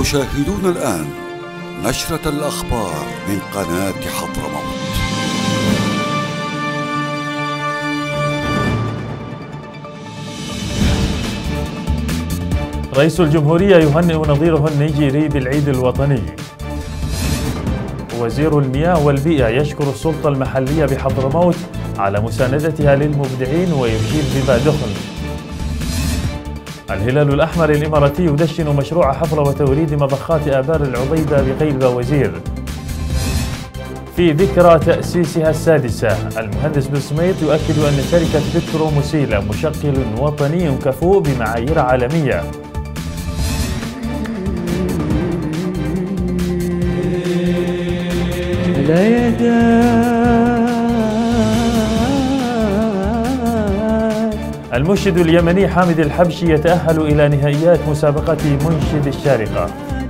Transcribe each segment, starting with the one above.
تشاهدون الآن نشرة الأخبار من قناة حضرموت. رئيس الجمهورية يهنئ نظيره النيجيري بالعيد الوطني. وزير المياه والبيئة يشكر السلطة المحلية بحضرموت على مساندتها للمبدعين ويشيد بما دخل. الهلال الأحمر الإماراتي يدشن مشروع حفر وتوريد مضخات آبار العضيبة بقيلبة وزير. في ذكرى تأسيسها السادسة، المهندس بن سميط يؤكد أن شركة بترو موسيلا مشغل وطني كفؤ بمعايير عالمية. المنشد اليمني حامد الحبشي يتأهل إلى نهائيات مسابقة منشد الشارقة.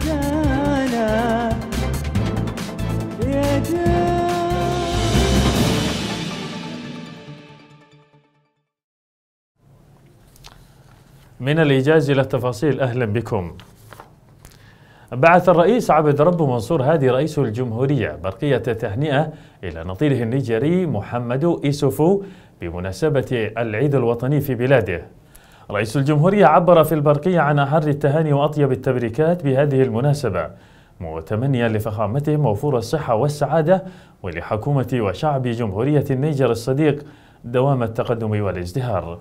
من الإيجاز إلى التفاصيل، أهلا بكم. بعث الرئيس عبد رب منصور هادي رئيس الجمهورية برقية تهنئة إلى نظيره النيجيري محمد إيسوفو بمناسبة العيد الوطني في بلاده. رئيس الجمهورية عبر في البرقية عن أحر التهاني وأطيب التبريكات بهذه المناسبة، متمنيا لفخامته موفور الصحة والسعادة ولحكومة وشعب جمهورية النيجر الصديق دوام التقدم والازدهار.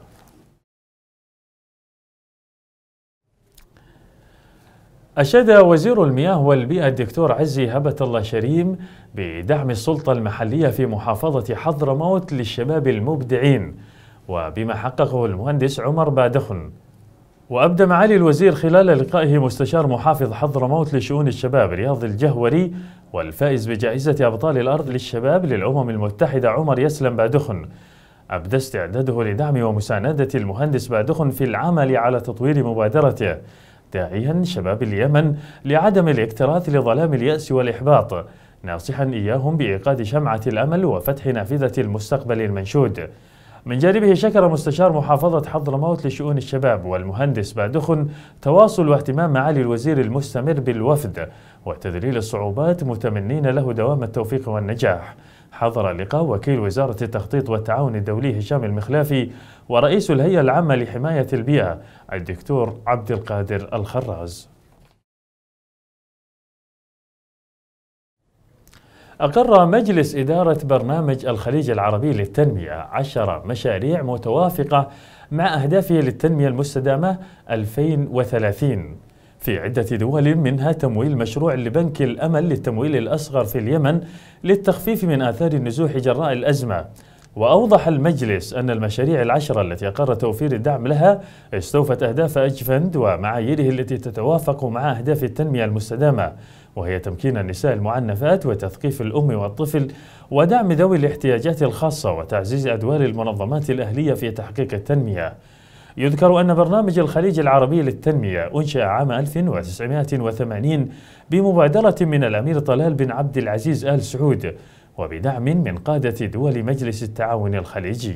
أشاد وزير المياه والبيئة الدكتور عزي هبة الله شريم بدعم السلطة المحلية في محافظة حضرموت للشباب المبدعين وبما حققه المهندس عمر بادخن. وأبدى معالي الوزير خلال لقائه مستشار محافظ حضرموت لشؤون الشباب رياض الجهوري والفائز بجائزة أبطال الأرض للشباب للأمم المتحدة عمر يسلم بادخن، أبدى استعداده لدعم ومساندة المهندس بادخن في العمل على تطوير مبادرته، داعيا شباب اليمن لعدم الاكتراث لظلام اليأس والإحباط، ناصحا إياهم بإيقاد شمعة الأمل وفتح نافذة المستقبل المنشود. من جانبه شكر مستشار محافظة حضرموت لشؤون الشباب والمهندس بادخن تواصل واهتمام معالي الوزير المستمر بالوفد وتذليل الصعوبات، متمنين له دوام التوفيق والنجاح. حضر اللقاء وكيل وزارة التخطيط والتعاون الدولي هشام المخلافي ورئيس الهيئة العامة لحماية البيئة الدكتور عبد القادر الخراز. أقر مجلس إدارة برنامج الخليج العربي للتنمية 10 مشاريع متوافقة مع أهدافه للتنمية المستدامة 2030 في عدة دول، منها تمويل مشروع لبنك الأمل للتمويل الأصغر في اليمن للتخفيف من آثار النزوح جراء الأزمة. وأوضح المجلس أن المشاريع العشرة التي أقر توفير الدعم لها استوفت أهداف أجفند ومعاييره التي تتوافق مع أهداف التنمية المستدامة، وهي تمكين النساء المعنفات وتثقيف الأم والطفل ودعم ذوي الاحتياجات الخاصة وتعزيز أدوار المنظمات الأهلية في تحقيق التنمية. يذكر أن برنامج الخليج العربي للتنمية أنشأ عام 1980 بمبادرة من الأمير طلال بن عبد العزيز آل سعود وبدعم من قادة دول مجلس التعاون الخليجي.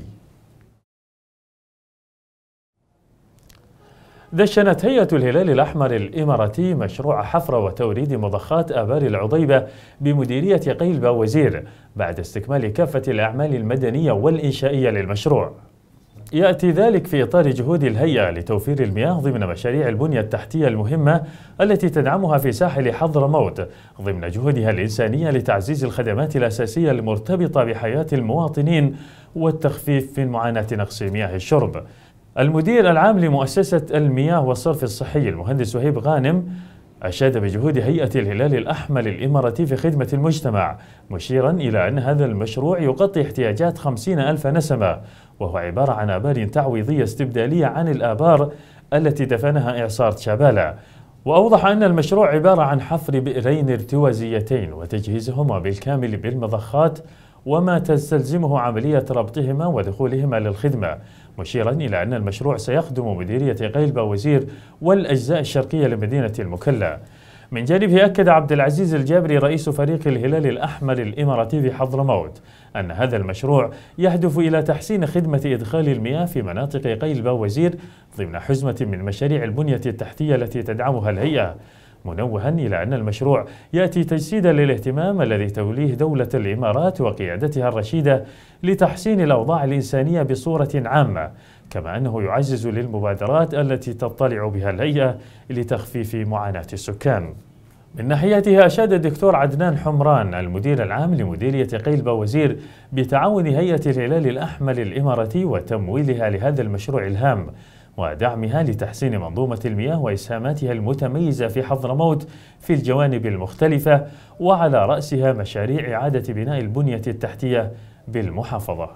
دشنت هيئة الهلال الأحمر الإماراتي مشروع حفر وتوريد مضخات آبار العضيبة بمديرية قيلبة وزير بعد استكمال كافة الأعمال المدنية والإنشائية للمشروع. يأتي ذلك في إطار جهود الهيئة لتوفير المياه ضمن مشاريع البنية التحتية المهمة التي تدعمها في ساحل حضرموت ضمن جهودها الإنسانية لتعزيز الخدمات الأساسية المرتبطة بحياة المواطنين والتخفيف من معاناة نقص مياه الشرب. المدير العام لمؤسسة المياه والصرف الصحي المهندس وهيب غانم أشاد بجهود هيئة الهلال الأحمر الإماراتي في خدمة المجتمع، مشيرا إلى أن هذا المشروع يغطي احتياجات 50,000 نسمة، وهو عبارة عن آبار تعويضية استبدالية عن الآبار التي دفنها إعصار شابالة. وأوضح أن المشروع عبارة عن حفر بئرين ارتوازيتين وتجهيزهما بالكامل بالمضخات وما تستلزمه عملية ربطهما ودخولهما للخدمة، مشيرا إلى أن المشروع سيخدم مديرية قيلبة وزير والأجزاء الشرقية لمدينة المكلا. من جانبه أكد عبد العزيز الجابري رئيس فريق الهلال الأحمر الإماراتي في حضرموت أن هذا المشروع يهدف إلى تحسين خدمة إدخال المياه في مناطق قيلبة وزير ضمن حزمة من مشاريع البنية التحتية التي تدعمها الهيئة. منوها إلى أن المشروع يأتي تجسيدا للاهتمام الذي توليه دولة الإمارات وقيادتها الرشيدة لتحسين الأوضاع الإنسانية بصورة عامة، كما أنه يعزز للمبادرات التي تطلع بها الهيئة لتخفيف معاناة السكان. من ناحيته أشاد الدكتور عدنان حمران المدير العام لمديرية قيل باوزير بتعاون هيئة الهلال الأحمر الإماراتي وتمويلها لهذا المشروع الهام ودعمها لتحسين منظومة المياه وإسهاماتها المتميزة في حضرموت في الجوانب المختلفة، وعلى رأسها مشاريع إعادة بناء البنية التحتية بالمحافظة.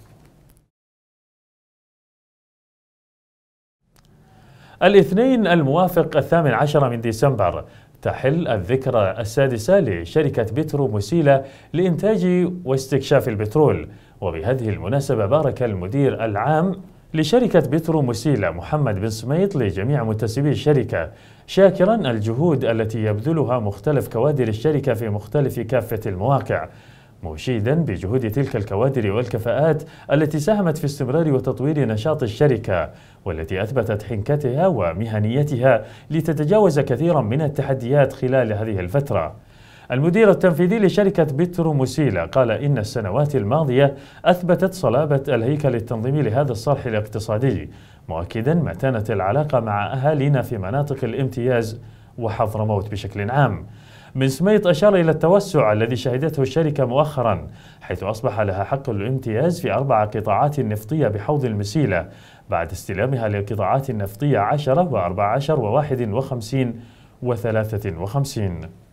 الاثنين الموافق 18 من ديسمبر تحل الذكرى السادسة لشركة بترو موسيلا لإنتاج واستكشاف البترول، وبهذه المناسبة بارك المدير العام لشركة بترو موسيلا محمد بن سميط لجميع منتسبي الشركة، شاكرا الجهود التي يبذلها مختلف كوادر الشركة في مختلف كافة المواقع، مشيدا بجهود تلك الكوادر والكفاءات التي ساهمت في استمرار وتطوير نشاط الشركة، والتي أثبتت حنكتها ومهنيتها لتتجاوز كثيرا من التحديات خلال هذه الفترة. المدير التنفيذي لشركة بترو موسيلا قال إن السنوات الماضية أثبتت صلابة الهيكل التنظيمي لهذا الصرح الاقتصادي، مؤكدا متانة العلاقة مع أهالينا في مناطق الامتياز وحضرموت بشكل عام. بن سميط أشار إلى التوسع الذي شهدته الشركة مؤخرا، حيث أصبح لها حق الامتياز في 4 قطاعات نفطية بحوض المسيلة بعد استلامها للقطاعات النفطية 10 و14 و51 و53.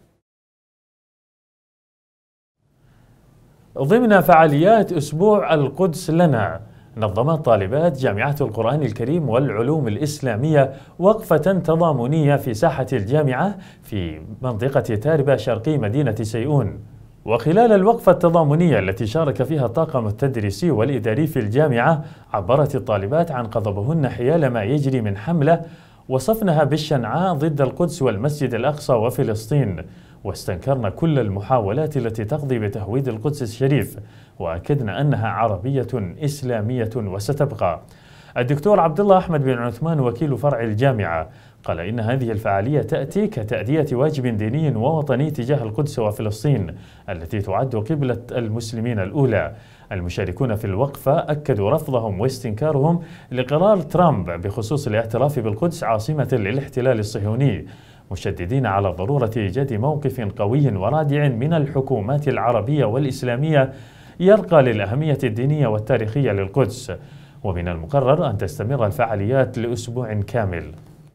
ضمن فعاليات أسبوع القدس لنا، نظمت طالبات جامعات القرآن الكريم والعلوم الإسلامية وقفة تضامنية في ساحة الجامعة في منطقة تاربة شرقي مدينة سيئون. وخلال الوقفة التضامنية التي شارك فيها الطاقم التدريسي والإداري في الجامعة، عبرت الطالبات عن غضبهن حيال ما يجري من حملة وصفنها بالشنعاء ضد القدس والمسجد الأقصى وفلسطين، واستنكرن كل المحاولات التي تقضي بتهويد القدس الشريف، وأكدن أنها عربية إسلامية وستبقى. الدكتور عبد الله أحمد بن عثمان وكيل فرع الجامعة قال إن هذه الفعالية تأتي كتأدية واجب ديني ووطني تجاه القدس وفلسطين التي تعد قبلة المسلمين الأولى. المشاركون في الوقفة أكدوا رفضهم واستنكارهم لقرار ترامب بخصوص الاعتراف بالقدس عاصمة للاحتلال الصهيوني، مشددين على ضرورة إيجاد موقف قوي ورادع من الحكومات العربية والإسلامية يرقى للأهمية الدينية والتاريخية للقدس. ومن المقرر أن تستمر الفعاليات لأسبوع كامل.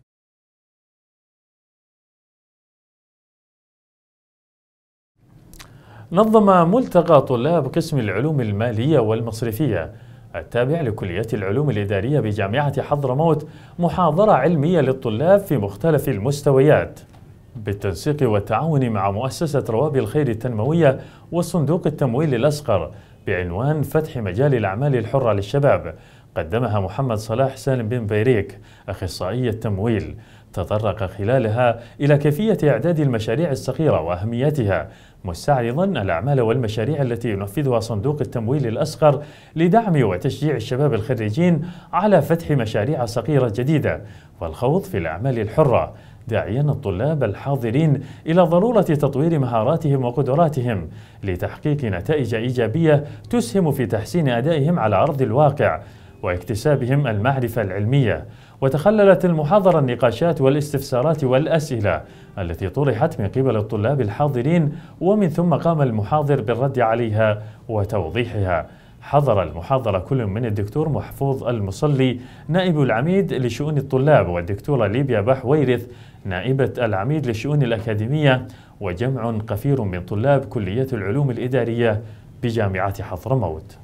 نظم ملتقى طلاب قسم العلوم المالية والمصرفية التابع لكلية العلوم الإدارية بجامعة حضرموت محاضرة علمية للطلاب في مختلف المستويات بالتنسيق والتعاون مع مؤسسة روابي الخير التنموية وصندوق التمويل الأصغر بعنوان فتح مجال الأعمال الحرة للشباب. قدمها محمد صلاح سالم بن بيريك أخصائي التمويل، تطرق خلالها إلى كيفية إعداد المشاريع الصغيرة وأهميتها، مستعرضا الأعمال والمشاريع التي ينفذها صندوق التمويل الأصغر لدعم وتشجيع الشباب الخريجين على فتح مشاريع صغيرة جديدة والخوض في الأعمال الحرة، داعيا الطلاب الحاضرين إلى ضرورة تطوير مهاراتهم وقدراتهم لتحقيق نتائج إيجابية تسهم في تحسين أدائهم على أرض الواقع واكتسابهم المعرفة العلمية. وتخللت المحاضرة النقاشات والاستفسارات والأسئلة التي طرحت من قبل الطلاب الحاضرين، ومن ثم قام المحاضر بالرد عليها وتوضيحها. حضر المحاضرة كل من الدكتور محفوظ المصلي نائب العميد لشؤون الطلاب، والدكتورة ليبيا بحويرث نائبة العميد للشؤون الأكاديمية، وجمع قفير من طلاب كلية العلوم الإدارية بجامعة حضرموت.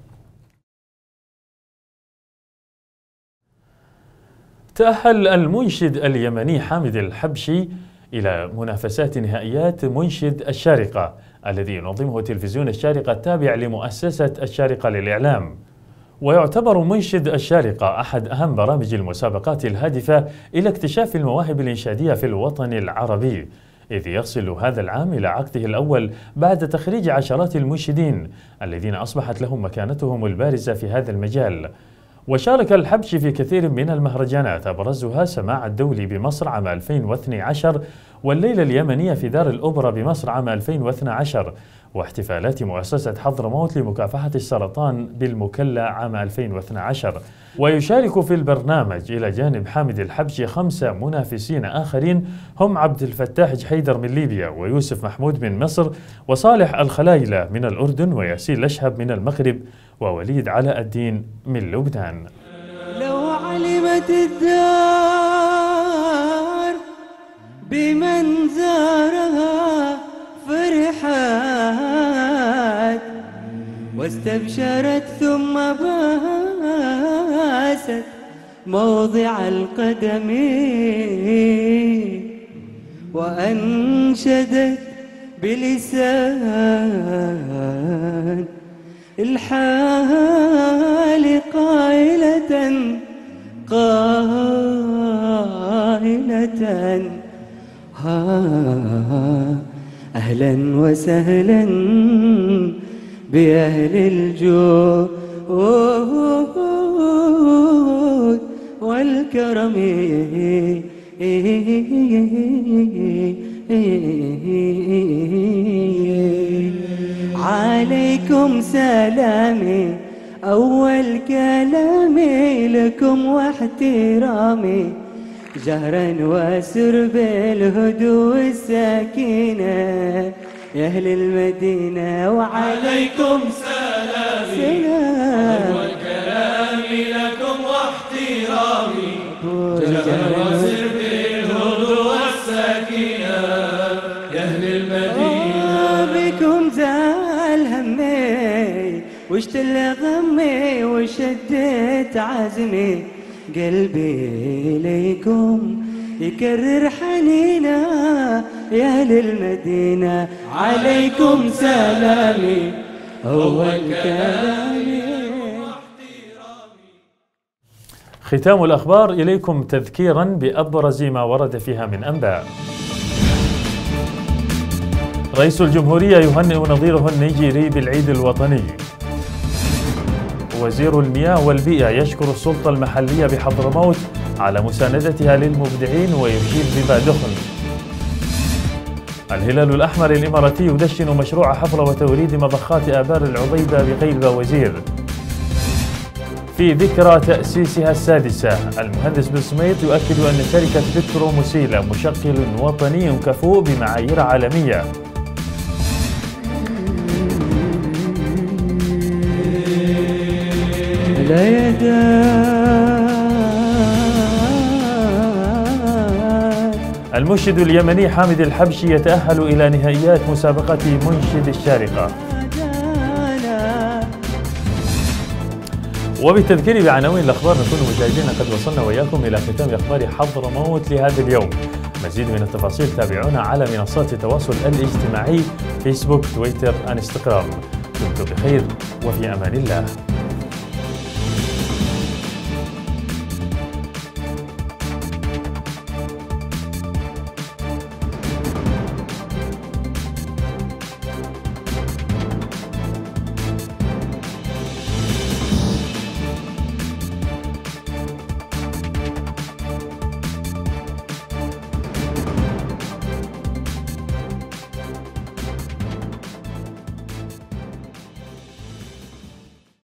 تأهل المنشد اليمني حامد الحبشي إلى منافسات نهائيات منشد الشارقة الذي ينظمه تلفزيون الشارقة التابع لمؤسسة الشارقة للإعلام. ويعتبر منشد الشارقة أحد أهم برامج المسابقات الهادفة إلى اكتشاف المواهب الإنشادية في الوطن العربي، إذ يصل هذا العام إلى عقده الأول بعد تخريج عشرات المنشدين الذين أصبحت لهم مكانتهم البارزة في هذا المجال. وشارك الحبشي في كثير من المهرجانات أبرزها سماع الدولي بمصر عام 2012 والليلة اليمنية في دار الأوبرا بمصر عام 2012 واحتفالات مؤسسة حضرموت لمكافحة السرطان بالمكلا عام 2012. ويشارك في البرنامج إلى جانب حامد الحبشي 5 منافسين آخرين هم عبد الفتاح جحيدر من ليبيا ويوسف محمود من مصر وصالح الخلايلة من الأردن وياسين الأشهب من المغرب ووليد علاء الدين من لبنان. لو علمت الدار بمن زارها فرحت واستبشرت ثم باست موضع القدم وأنشدت بلسان الحال قائلة أهلا وسهلا بأهل الجود والكرم عليكم سلامي أول كلامي لكم واحترامي جهرا وسر بالهدوء والسكينة يا أهل المدينة وعليكم سلامي أول كلامي لكم واحترامي جهرا وسر بالهدوء والسكينة يا أهل المدينة بكم زال همي واشتل غمي وشدت عزمي قلبي ليكم يكرر حنينا يا أهل المدينة عليكم سلامي أول كلامي. ختام الأخبار إليكم تذكيرا بأبرز ما ورد فيها من أنباء. رئيس الجمهورية يهنئ نظيره النيجيري بالعيد الوطني. وزير المياه والبيئة يشكر السلطة المحلية بحضرموت على مساندتها للمبدعين ويشيد بما دخن. الهلال الأحمر الإماراتي يدشن مشروع حفر وتوريد مضخات آبار العضيبة بقيلبة وزير. في ذكرى تأسيسها السادسة المهندس بن سميط يؤكد أن شركة بترو موسيلا مشغل وطني كفؤ بمعايير عالمية. لا يدار. المنشد اليمني حامد الحبشي يتأهل إلى نهائيات مسابقة منشد الشارقة. وبالتذكير بعناوين الأخبار نكون مشاهدينا قد وصلنا وإياكم إلى ختام أخبار حضرموت لهذا اليوم. مزيد من التفاصيل تابعونا على منصات التواصل الاجتماعي فيسبوك، تويتر، انستغرام. دمتم بخير وفي أمان الله.